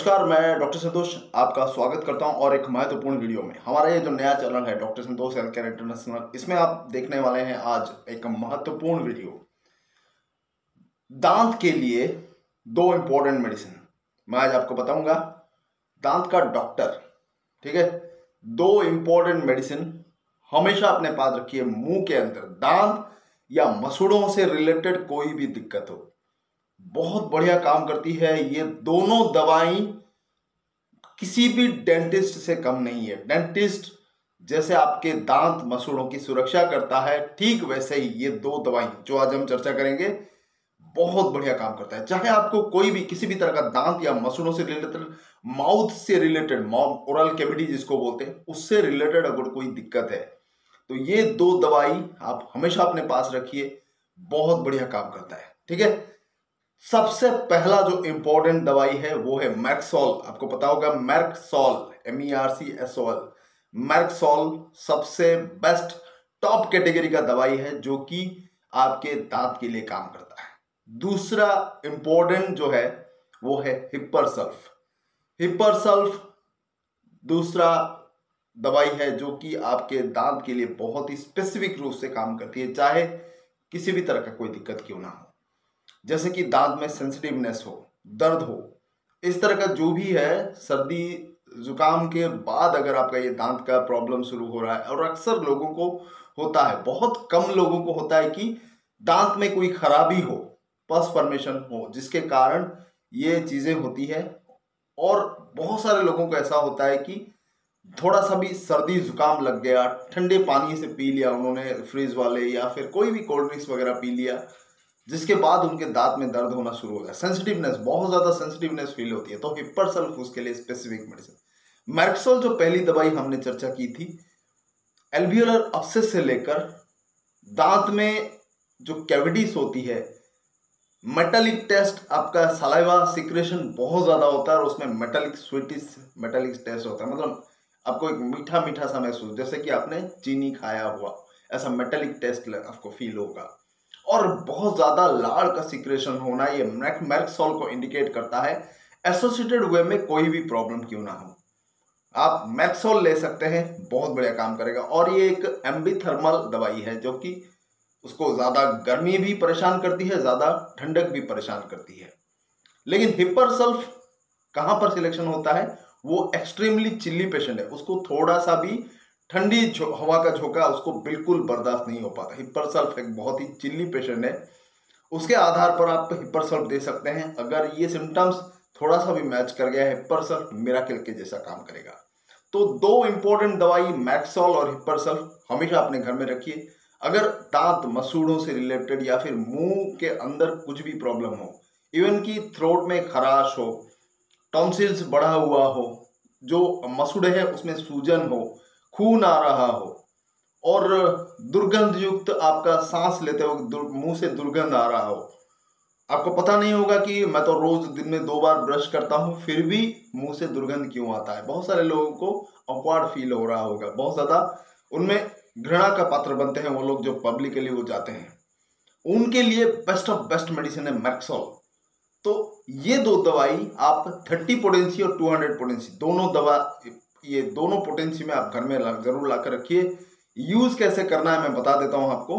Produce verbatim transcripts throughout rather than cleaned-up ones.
नमस्कार, मैं डॉक्टर संतोष आपका स्वागत करता हूं और एक महत्वपूर्ण वीडियो में। हमारा ये जो नया चैनल है doctor Santosh health care international, इसमें आप देखने वाले हैं आज एक महत्वपूर्ण वीडियो। दांत के लिए दो इंपॉर्टेंट मेडिसिन मैं आज आपको बताऊंगा। दांत का डॉक्टर, ठीक है। दो इंपॉर्टेंट मेडिसिन हमेशा अपने पास रखिए। मुंह के अंदर दांत या मसूड़ों से रिलेटेड कोई भी दिक्कत हो, बहुत बढ़िया काम करती है। ये दोनों दवाई किसी भी डेंटिस्ट से कम नहीं है। डेंटिस्ट जैसे आपके दांत मसूड़ों की सुरक्षा करता है, ठीक वैसे ही ये दो दवाई जो आज हम चर्चा करेंगे बहुत बढ़िया काम करता है। चाहे आपको कोई भी किसी भी तरह का दांत या मसूड़ों से रिलेटेड, माउथ से रिलेटेड, ओरल कैविटी जिसको बोलते हैं, उससे रिलेटेड अगर कोई दिक्कत है तो ये दो दवाई आप हमेशा अपने पास रखिए, बहुत बढ़िया काम करता है, ठीक है। सबसे पहला जो इंपॉर्टेंट दवाई है वो है मैक्सोल। आपको पता होगा Mercsol, M E R C S O L. Mercsol सबसे बेस्ट टॉप कैटेगरी का दवाई है जो कि आपके दांत के लिए काम करता है। दूसरा इंपॉर्टेंट जो है वो है हिप्परसल्फ। हिप्परसल्फ दूसरा दवाई है जो कि आपके दांत के लिए बहुत ही स्पेसिफिक रूप से काम करती है, चाहे किसी भी तरह का कोई दिक्कत क्यों ना हो, जैसे कि दांत में सेंसिटिवनेस हो, दर्द हो, इस तरह का जो भी है। सर्दी जुकाम के बाद अगर आपका ये दांत का प्रॉब्लम शुरू हो रहा है, और अक्सर लोगों को होता है, बहुत कम लोगों को होता है कि दांत में कोई खराबी हो, पस फॉर्मेशन हो, जिसके कारण ये चीजें होती है। और बहुत सारे लोगों को ऐसा होता है कि थोड़ा सा भी सर्दी जुकाम लग गया, ठंडे पानी से पी लिया उन्होंने, फ्रिज वाले, या फिर कोई भी कोल्ड ड्रिंक्स वगैरह पी लिया, जिसके बाद उनके दांत में दर्द होना शुरू हो गया, सेंसिटिवनेस, बहुत ज्यादा सेंसिटिवनेस फील होती है, तो हिप्परसल्फ उसके लिए स्पेसिफिक मेडिसिन। मैक्सोल जो पहली दवाई हमने चर्चा की थी, एल्वियोलर अपसेस से लेकर दांत में जो कैविटीज होती है, मेटालिक टेस्ट, आपका सलाइवा सिक्रेशन बहुत ज्यादा होता है और उसमें मेटालिक स्वीटिस मेटालिक टेस्ट होता है, मतलब आपको एक मीठा मीठा सा महसूस, जैसे कि आपने चीनी खाया हुआ, ऐसा मेटालिक टेस्ट आपको फील होगा। और बहुत ज्यादा लाड़ का सिक्रेशन होना, ये मैक्सोल को इंडिकेट करता है। एसोसिएटेड वे में कोई भी प्रॉब्लम क्यों ना हो, आप मैक्सोल ले सकते हैं, बहुत बढ़िया काम करेगा। और ये एक एम्बिथर्मल दवाई है जो कि उसको ज्यादा गर्मी भी परेशान करती है, ज्यादा ठंडक भी परेशान करती है। लेकिन हिप्परसल्फ कहां पर सिलेक्शन होता है, वो एक्सट्रीमली चिल्ली पेशेंट है, उसको थोड़ा सा भी ठंडी हवा का झोंका उसको बिल्कुल बर्दाश्त नहीं हो पाता। हिप्परसल्फ एक बहुत ही चिल्ली पेशेंट है, उसके आधार पर आप हिप्परसल्फ दे सकते हैं। अगर ये सिम्टम्स थोड़ा सा भी मैच कर गया है, हिप्परसल्फ मिराकिल के जैसा काम करेगा। तो दो इंपॉर्टेंट दवाई मैक्सोल और हिप्परसल्फ हमेशा अपने घर में रखिए। अगर दांत मसूड़ों से रिलेटेड या फिर मुंह के अंदर कुछ भी प्रॉब्लम हो, इवन की थ्रोट में खराश हो, टॉन्सिल्स बढ़ा हुआ हो, जो मसूड़े हैं उसमें सूजन हो, खून आ रहा हो, और दुर्गंध युक्त आपका सांस लेते हो मुंह से दुर्गंध आ रहा हो, आपको पता नहीं होगा कि मैं तो रोज दिन में दो बार ब्रश करता हूं फिर भी मुंह से दुर्गंध क्यों आता है। बहुत सारे लोगों को ऑकवर्ड फील हो रहा होगा, बहुत ज्यादा उनमें घृणा का पात्र बनते हैं वो लोग जो पब्लिकली वो जाते हैं, उनके लिए बेस्ट ऑफ बेस्ट मेडिसिन है मैक्सोल। तो ये दो दवाई आप थर्टी पोटेंसी और टू हंड्रेड पोटेंसी दोनों दवा, ये दोनों पोटेंसी में आप घर में ला, जरूर लाकर रखिए। यूज कैसे करना है मैं बता देता हूं आपको।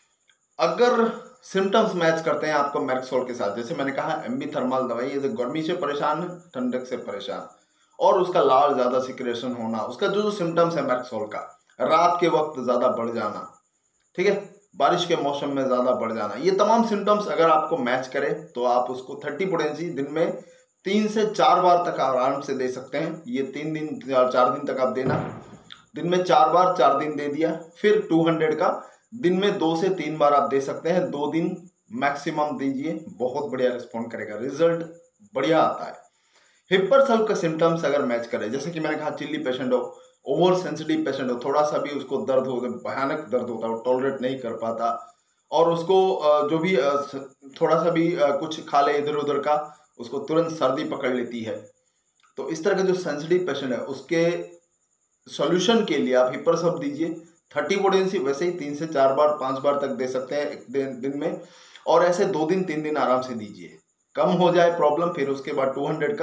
अगर सिम्टम्स मैच करते हैं आपको मैक्सोल के साथ, जैसे मैंने कहा एम्बिथर्मल दवाई, ये गर्मी से परेशान है, ठंडक से परेशान, और उसका लाल ज्यादा सिक्रेशन होना, उसका जो जो सिम्टम्स है मैक्सोल का, रात के वक्त ज्यादा बढ़ जाना, ठीक है, बारिश के मौसम में ज्यादा बढ़ जाना, ये तमाम सिम्टम्स अगर आपको मैच करे तो आप उसको थर्टी पोटेंसी दिन में तीन से चार बार तक आराम से दे सकते हैं। ये तीन दिन चार दिन तक आप देना, दिन में चार बार, चार दिन दे दिया। फिर टू हंड्रेड का दिन में दो से तीन बार आप दे सकते हैं, दो दिन मैक्सिमम दीजिए, बहुत बढ़िया रिस्पॉन्ड करेगा, रिजल्ट बढ़िया आता है। हिप्परसल्फ का सिम्टम्स अगर मैच करे, जैसे कि मैंने कहा चिल्ली पेशेंट हो, ओवर सेंसिटिव पेशेंट हो, थोड़ा सा भी उसको दर्द हो, भयानक दर्द होता है, वो टॉलरेट नहीं कर पाता, और उसको जो भी थोड़ा सा भी कुछ खा ले इधर उधर का, उसको तुरंत सर्दी पकड़ लेती है, तो इस तरह का जो सेंसिटिव पेशेंट है उसके सॉल्यूशन के लिए आप हिप्परसल्फ दीजिए। थर्टी पोटेंसी वैसे ही तीन से चार बार, पांच बार तक दे सकते हैं एक दिन दिन में, और ऐसे दो दिन तीन दिन आराम से दीजिए। कम हो जाए प्रॉब्लम, फिर उसके बाद टू हंड्रेड का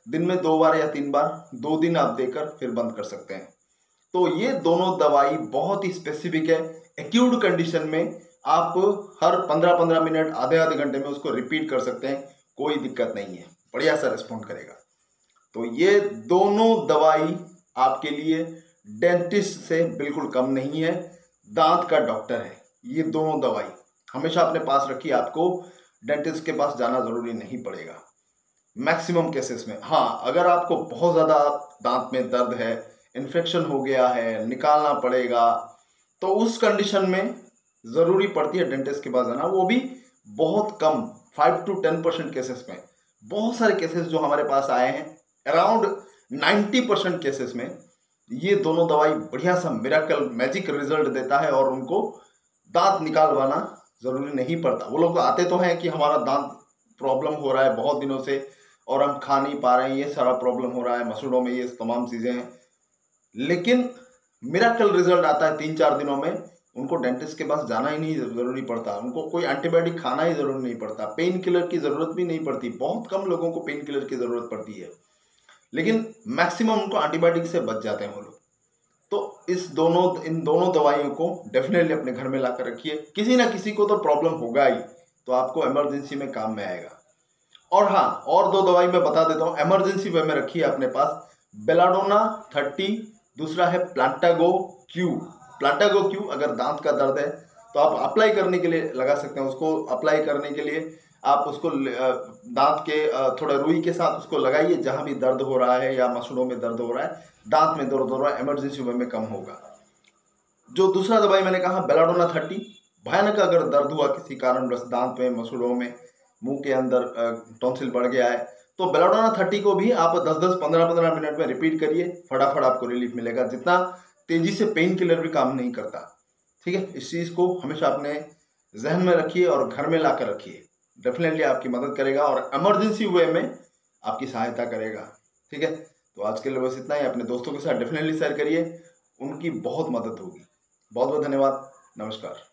दिन में दो बार या तीन बार, दो दिन आप देकर फिर बंद कर सकते हैं। तो ये दोनों दवाई बहुत ही स्पेसिफिक है। एक्यूट कंडीशन में आप हर पंद्रह पंद्रह मिनट, आधे आधे घंटे में उसको रिपीट कर सकते हैं, कोई दिक्कत नहीं है, बढ़िया सा रिस्पॉन्ड करेगा। तो ये दोनों दवाई आपके लिए डेंटिस्ट से बिल्कुल कम नहीं है, दांत का डॉक्टर है। ये दोनों दवाई हमेशा अपने पास रखिए, आपको डेंटिस्ट के पास जाना जरूरी नहीं पड़ेगा मैक्सिमम केसेस में। हाँ, अगर आपको बहुत ज़्यादा दांत में दर्द है, इन्फेक्शन हो गया है, निकालना पड़ेगा, तो उस कंडीशन में ज़रूरी पड़ती है डेंटिस्ट के पास जाना, वो भी बहुत कम, five two ten percent cases में। बहुत सारे केसेस जो हमारे पास आए हैं, अराउंड नाइन्टी परसेंट केसेस में ये दोनों दवाई बढ़िया सा मिरेकल मैजिक रिजल्ट देता है और उनको दांत निकालवाना ज़रूरी नहीं पड़ता। वो लोग आते तो हैं कि हमारा दांत प्रॉब्लम हो रहा है बहुत दिनों से और हम खा नहीं पा रहे हैं, ये सारा प्रॉब्लम हो रहा है, मसूड़ों में ये तमाम चीज़ें हैं, लेकिन मिरेकल रिजल्ट आता है तीन चार दिनों में। उनको डेंटिस्ट के पास जाना ही नहीं ज़रूरी पड़ता, उनको कोई एंटीबायोटिक खाना ही ज़रूरी नहीं पड़ता, पेन किलर की ज़रूरत भी नहीं पड़ती। बहुत कम लोगों को पेन किलर की ज़रूरत पड़ती है, लेकिन मैक्सिमम उनको एंटीबायोटिक से बच जाते हैं वो लोग। तो इस दोनों इन दोनों दवाइयों को डेफिनेटली अपने घर में ला कर रखिए। किसी ना किसी को तो प्रॉब्लम होगा ही, तो आपको इमरजेंसी में काम में आएगा। और हाँ, और दो दवाई मैं बता देता हूँ, इमरजेंसी वे में रखिए अपने पास। बेलाडोना थर्टी, दूसरा है प्लांटागो क्यू। प्लांटागो क्यू अगर दांत का दर्द है तो आप अप्लाई करने के लिए लगा सकते हैं। उसको अप्लाई करने के लिए आप उसको दांत के थोड़ा रुई के साथ उसको लगाइए, जहाँ भी दर्द हो रहा है या मसूड़ों में दर्द हो रहा है, दांत में दर्द हो रहा है, इमरजेंसी वे में कम होगा। जो दूसरा दवाई मैंने कहा बेलाडोना थर्टी, भयानक अगर दर्द हुआ किसी कारणवश दांत में, मसूड़ों में, मुंह के अंदर टॉन्सिल बढ़ गया है, तो बेलाडोना थर्टी को भी आप दस दस पंद्रह पंद्रह मिनट में रिपीट करिए, फटाफट आपको रिलीफ मिलेगा। जितना तेजी से पेन किलर भी काम नहीं करता, ठीक है। इस चीज़ को हमेशा अपने जहन में रखिए और घर में ला कर रखिए, डेफिनेटली आपकी मदद करेगा और इमरजेंसी वे में आपकी सहायता करेगा, ठीक है। तो आज के लिए बस इतना ही। अपने दोस्तों के साथ डेफिनेटली शेयर करिए, उनकी बहुत मदद होगी। बहुत बहुत धन्यवाद, नमस्कार।